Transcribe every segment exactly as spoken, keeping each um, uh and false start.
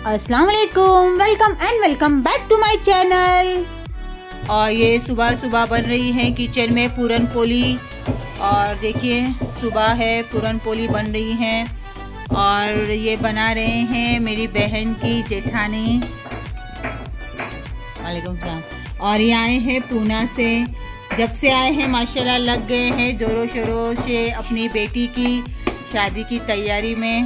अस्सलाम वालेकुम, welcome and welcome back to my channel. और ये सुबह सुबह बन रही है किचन में पूरन पोली। और देखिए सुबह है, पूरन पोली बन रही है और ये बना रहे हैं मेरी बहन की जेठानी। वालेकुम सलाम। और ये आए हैं पूना से। जब से आए हैं माशाल्लाह लग गए हैं जोरों शोरों से अपनी बेटी की शादी की तैयारी में।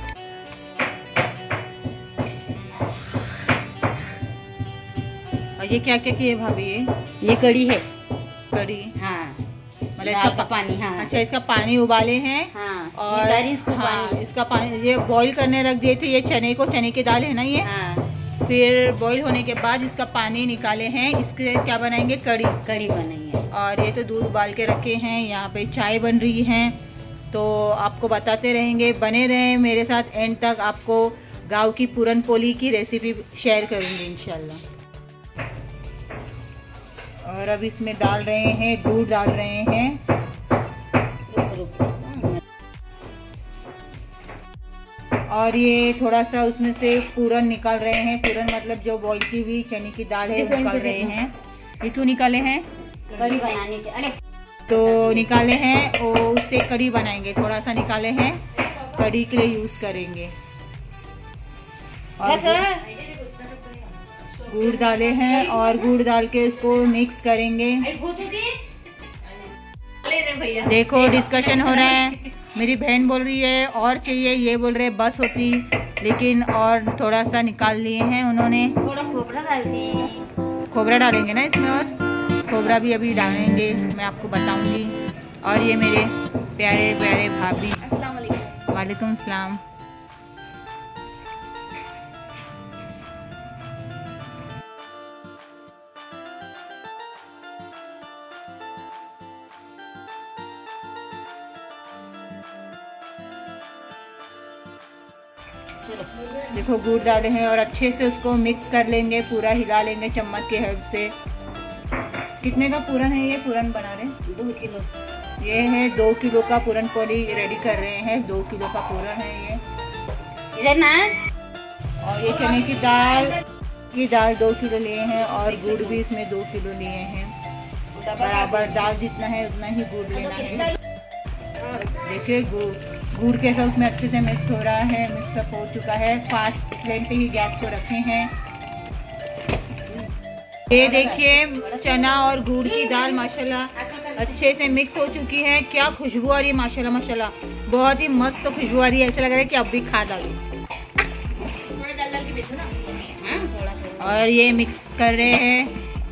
और ये क्या क्या किए भाभी? ये ये कड़ी है। कड़ी, हाँ, मतलब इसका पानी। हाँ, अच्छा, इसका पानी उबाले हैं। हाँ, और इसको हाँ, पानी। इसका पानी ये बॉईल करने रख दिए थे। ये चने को, चने की दाल है ना ये। हाँ। फिर बॉईल होने के बाद इसका पानी निकाले हैं। इसके क्या बनाएंगे? कड़ी। कड़ी बनाएंगे। और ये तो दूध उबाल के रखे हैं। यहाँ पे चाय बन रही है, तो आपको बताते रहेंगे। बने रहें मेरे साथ एंड तक। आपको गाँव की पूरन पोली की रेसिपी शेयर करूँगी इंशाल्लाह। और अब इसमें डाल रहे हैं, दूध डाल रहे हैं। और ये थोड़ा सा उसमें से पूरन निकाल रहे हैं। पूरन मतलब जो बॉईल की हुई चने की दाल है निकाल रहे हैं। ये क्यों निकाले हैं? कड़ी बनाने से। अरे तो निकाले हैं और उससे कड़ी बनाएंगे। थोड़ा सा निकाले हैं, कड़ी के लिए यूज करेंगे। और गुड़ डाले हैं और गुड़ डाल के उसको मिक्स करेंगे। देखो डिस्कशन हो रहा है। मेरी बहन बोल रही है और चाहिए, ये बोल रहे बस होती, लेकिन और थोड़ा सा निकाल लिए हैं उन्होंने। थोड़ा खोबरा डालती। खोबरा डालेंगे ना इसमें, और खोबरा भी अभी डालेंगे, मैं आपको बताऊंगी। और ये मेरे प्यारे प्यारे भाभी। अस्सलाम वालेकुम। वालेकुम सलाम। देखो गुड़ डाले हैं और अच्छे से उसको मिक्स कर लेंगे, पूरा हिला लेंगे चम्मच के हेल्प से। कितने का पूरन है ये? पूरन बना रहे हैं दो किलो। ये है दो किलो का पूरन पोली रेडी कर रहे हैं। दो किलो का पूरन है ये। इधर ना। और ये चने की दाल की दाल दो किलो लिए हैं और गुड़ भी इसमें दो किलो लिए हैं। बराबर दाल जितना है उतना ही गुड़ लेना है। देखिए गुड़ गुड़ के साथ उसमें अच्छे से मिक्स हो रहा है। मिक्सअप हो चुका है। फास्ट फ्लेम पे ही गैस को रखे हैं। ये देखिए चना और गुड़ की दाल माशाल्लाह अच्छे से मिक्स हो चुकी है। क्या खुशबू आ रही है माशाल्लाह माशाल्लाह, बहुत ही मस्त खुशबू आ रही है। ऐसा लग रहा है कि अब भी खा डालूं। और ये मिक्स कर रहे हैं।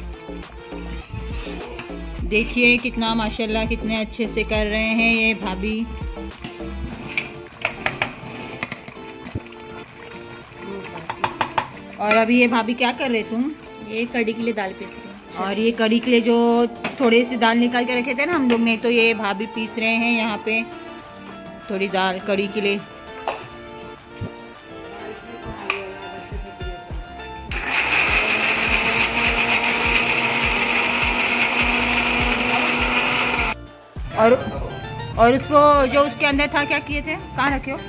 देखिए कितना माशाल्लाह कितने अच्छे से कर रहे हैं ये भाभी। और अभी ये भाभी क्या कर रहे तुम? ये कड़ी के लिए दाल पीस रही हूँ। और ये कड़ी के लिए जो थोड़ी सी दाल निकाल के रखे थे ना हम लोग ने, तो ये भाभी पीस रहे हैं यहाँ पे थोड़ी दाल कड़ी के लिए। और और उसको जो उसके अंदर था क्या किए थे? कहाँ रखे हो?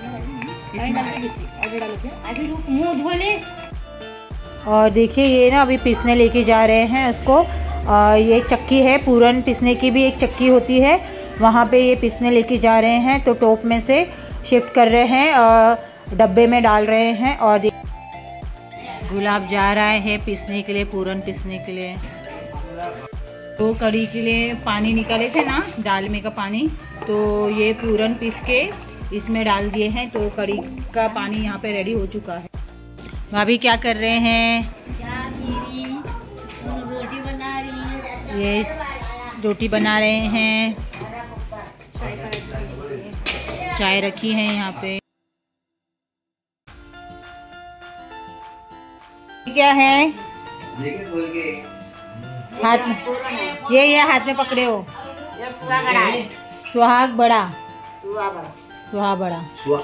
अभी रुक, मुंह धो ले। और देखिए ये ना अभी पीसने लेके जा रहे हैं उसको। आ, ये चक्की है, पूरन पीसने की भी एक चक्की होती है, वहाँ पे ये पीसने लेके जा रहे हैं। तो टोप में से शिफ्ट कर रहे हैं और डब्बे में डाल रहे हैं। और गुलाब जा रहा है पीसने के लिए, पूरन पीसने के लिए। तो कड़ी के लिए पानी निकाले थे ना, दाल में का पानी, तो ये पूरन पीस के इसमें डाल दिए हैं। तो कड़ी का पानी यहाँ पे रेडी हो चुका है। भाभी क्या कर रहे हैं? चाय पी रही, रोटी बना रही। ये रोटी बना रहे हैं, चाय रखी है यहाँ पे। क्या है हाथ में? ये ये हाथ में पकड़े हो? सुहाग बड़ा। सुहाग बड़ा।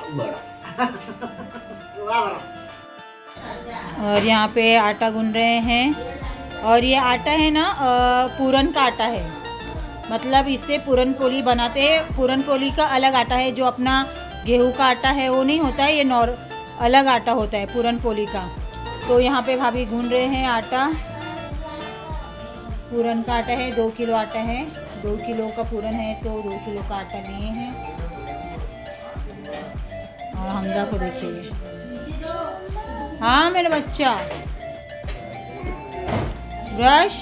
और यहाँ पे आटा गूंद रहे हैं। और ये आटा है ना पूरन का आटा है, मतलब इससे पूरन पोली बनाते हैं। पूरन पोली का अलग आटा है, जो अपना गेहूं का आटा है वो नहीं होता है। ये नॉर अलग आटा होता है पूरन पोली का। तो यहाँ पे भाभी गूंद रहे हैं आटा। पूरन का आटा है, दो किलो आटा है, दो किलो का पूरन है तो दो किलो का आटा लिए हैं। और हमजा को देखिए, हाँ मेरा बच्चा, ब्रश।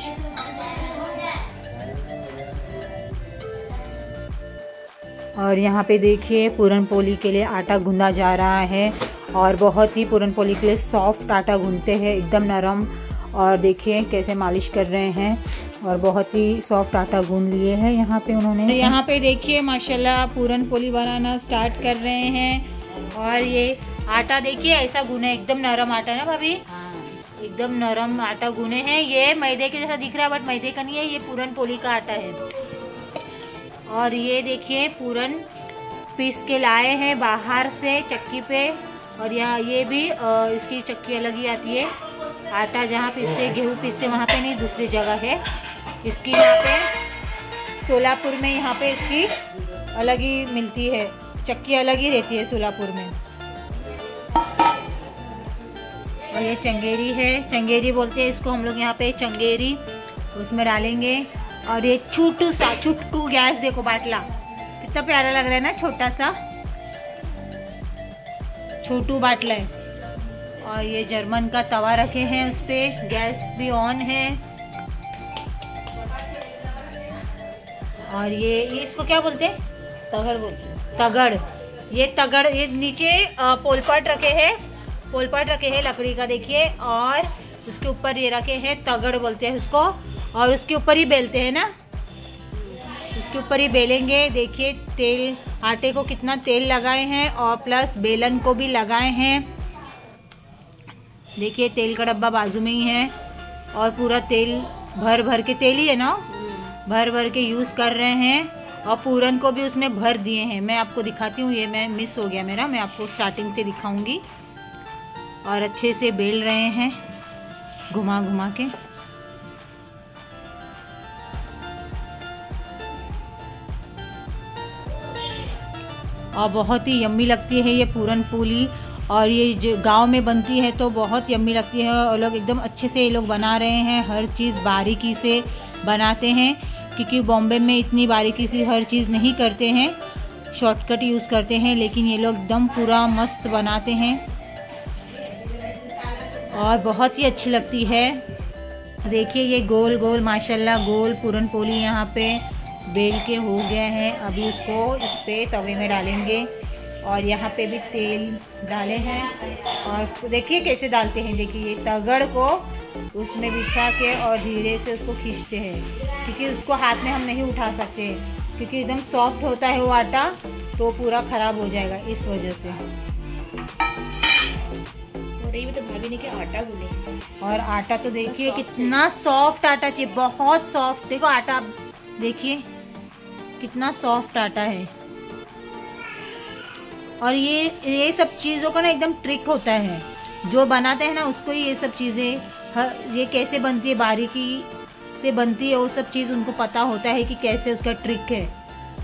और यहाँ पे देखिए पूरन पोली के लिए आटा गूंदा जा रहा है और बहुत ही पूरन पोली के लिए सॉफ्ट आटा गूंदते हैं, एकदम नरम। और देखिए कैसे मालिश कर रहे हैं और बहुत ही सॉफ्ट आटा गूंद लिए हैं यहाँ पे उन्होंने। तो यहाँ पे देखिए माशाल्लाह पूरन पोली बनाना स्टार्ट कर रहे हैं। और ये आटा देखिए ऐसा गूने, एकदम नरम आटा ना भाभी, एकदम नरम आटा गूने हैं। ये मैदे के जैसा दिख रहा है बट मैदे का नहीं है, ये पूरन पोली का आटा है। और ये देखिए पूरन पीस के लाए हैं बाहर से चक्की पे। और यहाँ ये भी आ, इसकी चक्की अलग ही आती है। आटा जहाँ पीसते गेहूँ पीसते वहाँ पे नहीं, दूसरी जगह है इसकी। यहाँ पे सोलापुर में यहाँ पे इसकी अलग ही मिलती है, चक्की अलग ही रहती है सोलापुर में। और ये चंगेरी है, चंगेरी बोलते हैं इसको हम लोग यहाँ पे, चंगेरी। उसमें डालेंगे। और ये छोटू सा छुटकू गैस देखो बाटला, कितना प्यारा लग रहा है ना, छोटा सा छोटू बाटला है। और ये जर्मन का तवा रखे हैं, उस पे गैस भी ऑन है। और ये, ये इसको क्या बोलते हैं? तगड़ बोलते हैं, तगड़। ये तगड़, ये नीचे पोलपट रखे हैं, पोलपट रखे हैं लकड़ी का देखिए। और उसके ऊपर ये रखे हैं, तगड़ बोलते हैं उसको। और उसके ऊपर ही बेलते हैं ना, उसके ऊपर ही बेलेंगे। देखिए तेल, आटे को कितना तेल लगाए हैं और प्लस बेलन को भी लगाए हैं। देखिए तेल का डब्बा बाजू में ही है और पूरा तेल भर भर के, तेल ही है ना, भर भर के यूज़ कर रहे हैं। और पूरन को भी उसमें भर दिए हैं। मैं आपको दिखाती हूँ, ये मैं मिस हो गया मेरा, मैं आपको स्टार्टिंग से दिखाऊंगी। और अच्छे से बेल रहे हैं घुमा घुमा के। और बहुत ही यम्मी लगती है ये पूरन पोली। और ये जो गांव में बनती है तो बहुत यम्मी लगती है। और लोग एकदम अच्छे से ये लोग बना रहे हैं, हर चीज़ बारीकी से बनाते हैं, क्योंकि बॉम्बे में इतनी बारीकी से हर चीज़ नहीं करते हैं, शॉर्टकट यूज़ करते हैं। लेकिन ये लोग एकदम पूरा मस्त बनाते हैं और बहुत ही अच्छी लगती है। देखिए ये गोल गोल माशाल्लाह गोल पूरन पोली यहाँ पे बेल के हो गया है। अभी उसको इस पे तवे में डालेंगे। और यहाँ पे भी तेल डाले हैं। और देखिए कैसे डालते हैं, देखिए ये तगड़ को उसमें बिछा के और धीरे से उसको खींचते हैं, क्योंकि उसको हाथ में हम नहीं उठा सकते क्योंकि एकदम सॉफ्ट होता है वो आटा, तो पूरा ख़राब हो जाएगा इस वजह से। तो भाभी ने क्या आटा गूंथे। और आटा तो देखिए कितना सॉफ्ट आटा चाहिए, बहुत सॉफ्ट। देखो आटा देखिए कितना सॉफ्ट आटा है। और ये ये सब चीज़ों का ना एकदम ट्रिक होता है, जो बनाते हैं ना उसको ही ये सब चीज़ें, ये कैसे बनती है, बारीकी से बनती है, वो सब चीज़ उनको पता होता है कि कैसे उसका ट्रिक है।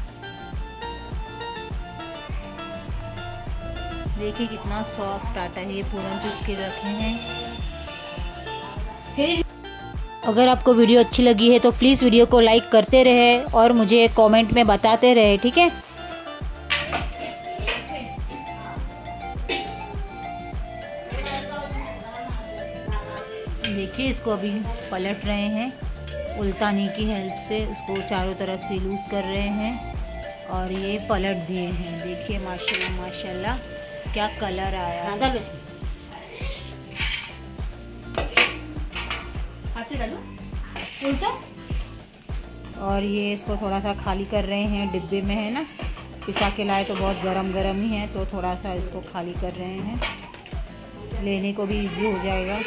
देखिए कितना सॉफ्ट आटा है, ये पूरन पीस के रखे हैं। अगर आपको वीडियो अच्छी लगी है तो प्लीज़ वीडियो को लाइक करते रहे और मुझे कमेंट में बताते रहे, ठीक है। देखिए इसको अभी पलट रहे हैं, उल्टानी की हेल्प से उसको चारों तरफ से लूज कर रहे हैं और ये पलट दिए हैं। देखिए माशाल्लाह माशाल्लाह क्या कलर आया है। उल्टा। और ये इसको थोड़ा सा खाली कर रहे हैं, डिब्बे में है ना, पिसा के लाए तो बहुत गरम गरम ही है, तो थोड़ा सा इसको खाली कर रहे हैं, लेने को भी इजी हो जाएगा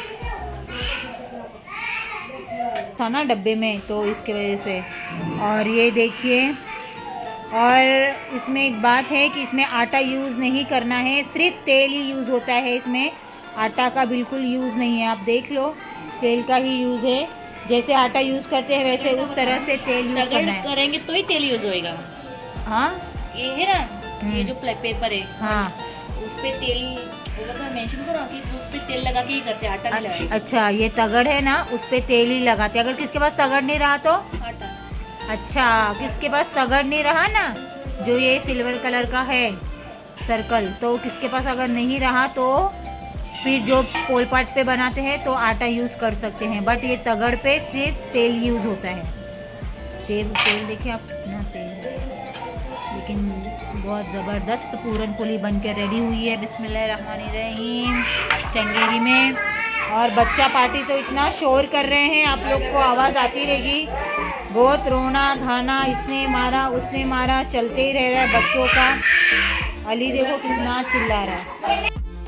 था ना डब्बे में, तो इसके वजह से। और ये देखिए, और इसमें एक बात है कि इसमें आटा यूज़ नहीं करना है, सिर्फ तेल ही यूज़ होता है इसमें, आटा का बिल्कुल यूज़ नहीं है। आप देख लो तेल का ही यूज़ है, जैसे आटा यूज़ करते हैं वैसे उस तरह से तेल यूज़ करना है। करेंगे तो ही तेल यूज़ होएगा। हाँ ये है ना, ये जो पेपर है, हाँ उस पे तेल मेंशन करो कि उस पे तेल लगा के ही करते हैं, आटा नहीं लगाते। अच्छा, ये तगड़ है ना, उस पे तेल ही लगाते। अगर किसके पास तगड़ नहीं रहा तो आटा। अच्छा, किसके पास तगड़ नहीं रहा ना, जो ये सिल्वर कलर का है सर्कल, तो किसके पास अगर नहीं रहा तो फिर जो पोलपाट पे बनाते हैं तो आटा यूज़ कर सकते हैं। बट ये तगड़ पे सिर्फ तेल यूज़ होता है। तेल तेल देखिए आप कितना तेल है, लेकिन बहुत ज़बरदस्त पूरन पोली बन के रेडी हुई है। बिस्मिल्लाहिर्रहमानिर्रहीम चंगेरी में। और बच्चा पार्टी तो इतना शोर कर रहे हैं, आप लोग को आवाज़ आती रहेगी। बहुत रोना धाना, इसने मारा उसने मारा, चलते ही रह रहा है बच्चों का। अली देखो कितना चिल्ला रहा है।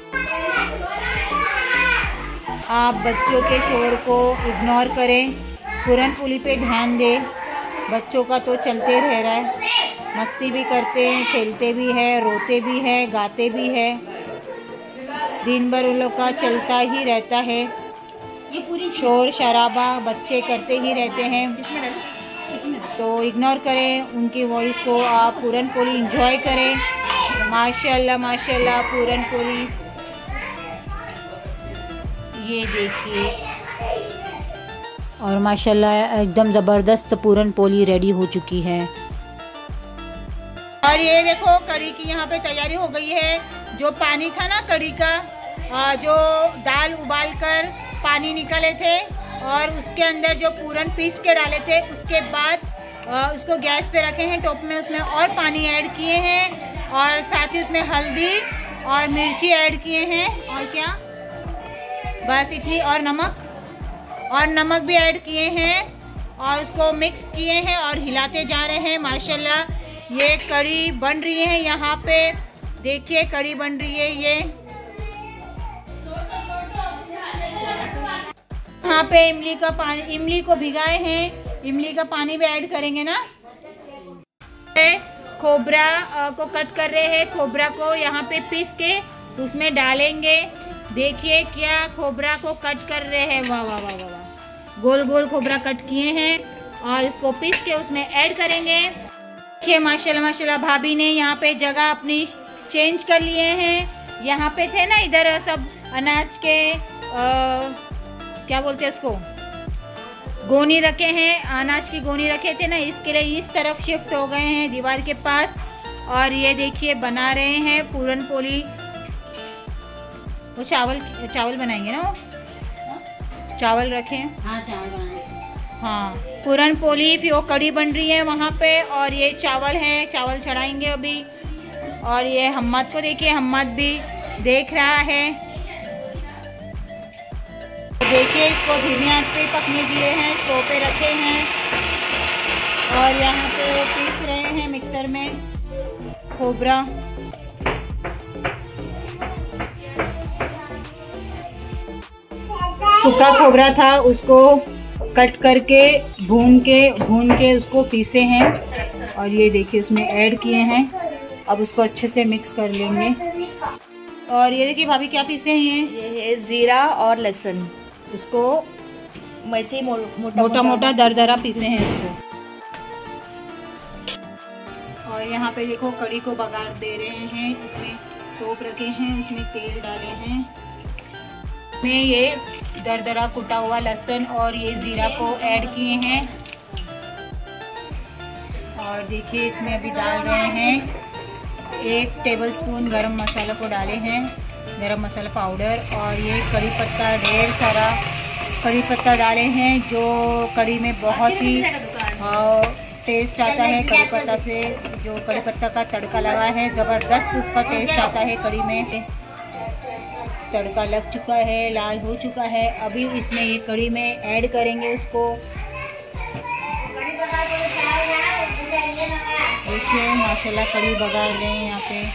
आप बच्चों के शोर को इग्नोर करें, पूरन पोली पे ध्यान दें। बच्चों का तो चलते रह रहा है, मस्ती भी करते हैं, खेलते भी है, रोते भी है, गाते भी है। दिन भर उन लोग का चलता ही रहता है, ये पूरी शोर शराबा बच्चे करते ही रहते हैं। तो इग्नोर करें उनकी वॉइस को, आप पूरन पोली एंजॉय करें। माशाल्लाह माशाल्लाह पूरन पोली, ये देखिए। और माशाल्लाह एकदम ज़बरदस्त पूरन पोली रेडी हो चुकी है। और ये देखो कड़ी की यहाँ पे तैयारी हो गई है। जो पानी था ना कड़ी का, जो दाल उबाल कर पानी निकाले थे और उसके अंदर जो पूरन पीस के डाले थे, उसके बाद उसको गैस पे रखे हैं टोप में, उसमें और पानी ऐड किए हैं और साथ ही उसमें हल्दी और मिर्ची ऐड किए हैं। और क्या, बस इतनी, और नमक और नमक भी ऐड किए हैं और उसको मिक्स किए हैं और हिलाते जा रहे हैं। माशाल्लाह ये कड़ी बन रही है। यहाँ पे देखिए कड़ी बन रही है। ये यहाँ पे इमली का पानी, इमली को भिगाए हैं, इमली का पानी भी ऐड करेंगे ना। खोबरा को कट कर रहे हैं, खोबरा को यहाँ पे पीस के उसमें डालेंगे। देखिए क्या खोबरा को कट कर रहे हैं, वाह वाह वाह वाह, गोल गोल खोबरा कट किए हैं और इसको पीस के उसमें ऐड करेंगे। देखिए माशाल्लाह माशाल्लाह भाभी ने यहाँ पे जगह अपनी चेंज कर लिए हैं। यहाँ पे थे ना इधर सब अनाज के आ, क्या बोलते हैं उसको, गोनी रखे हैं, अनाज की गोनी रखे थे ना, इसके लिए इस तरफ शिफ्ट हो गए हैं दीवार के पास। और ये देखिए बना रहे हैं पूरन पोली। वो चावल चावल बनाएंगे ना, वो चावल रखे हैं। हाँ चावल बनाएंगे। हाँ पूरन पोली, फिर वो कड़ी बन रही है वहाँ पे और ये चावल है, चावल चढ़ाएंगे अभी। और ये हम्मद को देखिए, हम्मद भी देख रहा है। देखिए इसको धीमी आंच पे पकने दिए हैं, स्टोव पे रखे हैं और यहाँ पे वो पीस रहे हैं मिक्सर में खोबरा। सूखा खोबरा था, उसको कट करके भून के भून के उसको पीसे हैं और ये देखिए उसमें ऐड किए हैं। अब उसको अच्छे से मिक्स कर लेंगे। और ये देखिए भाभी क्या पीसे हैं, ये ये है जीरा और लहसुन, उसको वैसे मो, मोटा मोटा मोटा दरदरा पीसे हैं इसको। और यहाँ पे देखो कड़ी को बघार दे रहे हैं, इसमें टोप रखे हैं, उसमें तेल डाले हैं, में ये दरदरा कुटा हुआ लहसुन और ये जीरा को ऐड किए हैं। और देखिए इसमें अभी डाल रहे हैं एक टेबलस्पून गरम मसाला को डाले हैं, गरम मसाला पाउडर। और ये कड़ी पत्ता, ढेर सारा कड़ी पत्ता डाले हैं, जो कड़ी में बहुत ही टेस्ट आता है। कड़ी पत्ता से जो कड़ी पत्ता का तड़का लगा है, ज़बरदस्त उसका टेस्ट आता है। कड़ी में तड़का लग चुका है, लाल हो चुका है। अभी इसमें ये कड़ी में ऐड करेंगे उसको। देखिए माशाल्लाह कड़ी बघार रहे हैं यहाँ पे।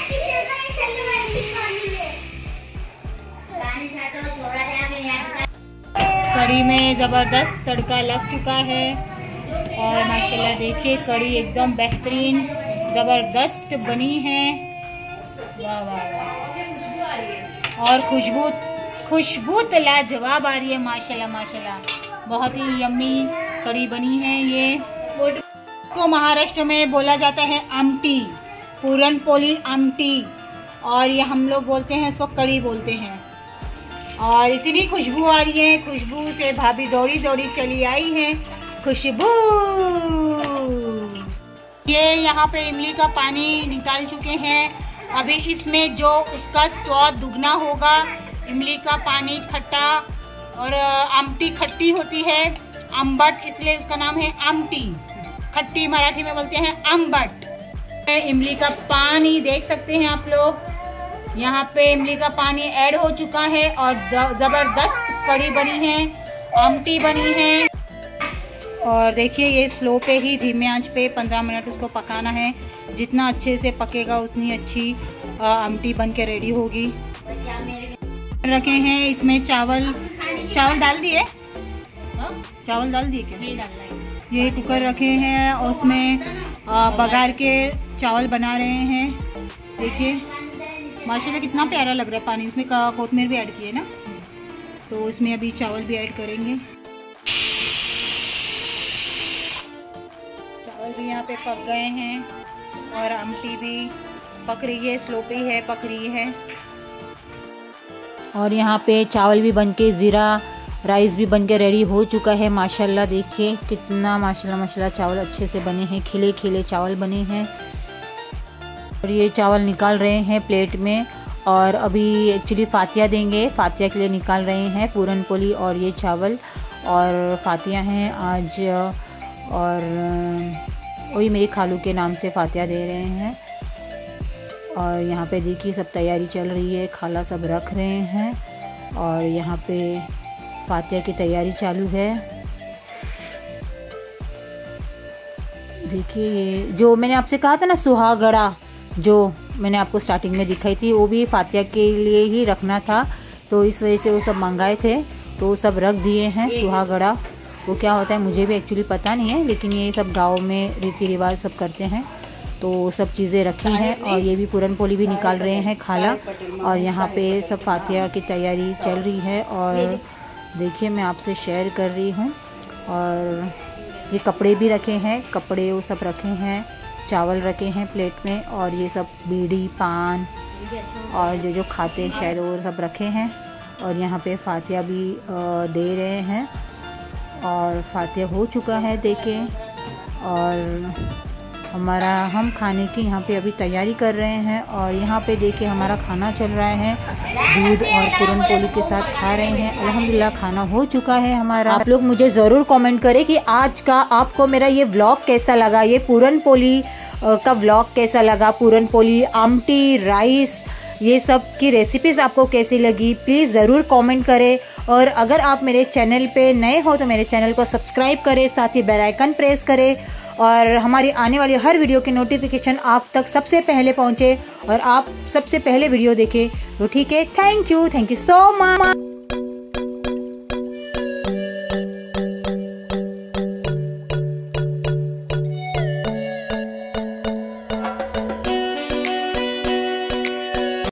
कड़ी में ज़बरदस्त तड़का लग चुका है और माशाल्लाह देखिए कड़ी एकदम बेहतरीन ज़बरदस्त बनी है। वाह वाह वाह, और खुशबू खुशबू तो लाजवाब आ रही है माशाल्लाह माशाल्लाह, बहुत ही यम्मी कड़ी बनी है। ये को महाराष्ट्र में बोला जाता है आमटी, पूरन पोली आमटी। और ये हम लोग बोलते हैं इसको कड़ी बोलते हैं। और इतनी खुशबू आ रही है, खुशबू से भाभी दौड़ी दौड़ी चली आई है। खुशबू, ये यहाँ पे इमली का पानी निकाल चुके हैं। अभी इसमें जो उसका स्वाद दुगना होगा, इमली का पानी खट्टा और आमटी खट्टी होती है, अम्बट इसलिए उसका नाम है आमटी, खट्टी मराठी में बोलते हैं अम्बट। इमली का पानी देख सकते हैं आप लोग, यहाँ पे इमली का पानी ऐड हो चुका है और जबरदस्त कड़ी बनी है, आमटी बनी है। और देखिए ये स्लो पे ही धीमे आंच पे पंद्रह मिनट उसको पकाना है। जितना अच्छे से पकेगा उतनी अच्छी आमटी बन के रेडी होगी। रखे हैं इसमें चावल, चावल डाल दिए, चावल डाल दिए क्या? ये कुकर रखे हैं और उसमें बघार के चावल बना रहे हैं। देखिए माशाल्लाह कितना प्यारा लग रहा है पानी। इसमें कोथमीर भी ऐड किए ना, तो इसमें अभी चावल भी ऐड करेंगे। चावल भी यहाँ पे पक गए हैं और आमटी भी पक रही है, स्लो पे है, पक रही है। और यहाँ पे चावल भी बनके, ज़ीरा राइस भी बनके रेडी हो चुका है। माशाल्लाह देखिए कितना माशाल्लाह माशाल्लाह चावल अच्छे से बने हैं, खिले खिले चावल बने हैं। और ये चावल निकाल रहे हैं प्लेट में और अभी एक्चुअली फातिया देंगे, फातिया के लिए निकाल रहे हैं पूरन पोली और ये चावल और फातिया हैं आज। और वही मेरी खालू के नाम से फातिया दे रहे हैं। और यहाँ पे देखिए सब तैयारी चल रही है, खाला सब रख रहे हैं और यहाँ पे फातिया की तैयारी चालू है। देखिए ये जो मैंने आपसे कहा था ना सुहागड़ा, जो मैंने आपको स्टार्टिंग में दिखाई थी, वो भी फातिया के लिए ही रखना था, तो इस वजह से वो सब मंगाए थे तो वो सब रख दिए हैं। सुहागड़ा वो क्या होता है मुझे भी एक्चुअली पता नहीं है, लेकिन ये सब गाँव में रीति रिवाज सब करते हैं, तो सब चीज़ें रखी हैं। और ये भी पूरन पोली भी निकाल रहे हैं खाला। और यहाँ पे सब फातिया की तैयारी चल रही है और देखिए मैं आपसे शेयर कर रही हूँ। और ये कपड़े भी रखे हैं, कपड़े वो सब रखे हैं, चावल रखे हैं प्लेट में और ये सब बीड़ी पान और जो जो खाते हैं शायद वो सब रखे हैं। और यहाँ पे फातिया भी दे रहे हैं और फातिया हो चुका है देखिए। और हमारा हम खाने की यहाँ पे अभी तैयारी कर रहे हैं और यहाँ पे देखिए हमारा खाना चल रहा है, दूध और पूरन पोली के साथ खा रहे हैं। अल्हम्दुलिल्लाह खाना हो चुका है हमारा। आप लोग मुझे ज़रूर कमेंट करें कि आज का आपको मेरा ये व्लॉग कैसा लगा, ये पूरन पोली का व्लॉग कैसा लगा, पूरन पोली, आमटी, राइस, ये सब की रेसिपीज़ आपको कैसी लगी, प्लीज़ ज़रूर कमेंट करें। और अगर आप मेरे चैनल पे नए हो तो मेरे चैनल को सब्सक्राइब करें, साथ ही बेल आइकन प्रेस करें और हमारी आने वाली हर वीडियो के नोटिफिकेशन आप तक सबसे पहले पहुंचे और आप सबसे पहले वीडियो देखें। तो ठीक है, thank you, thank you so much.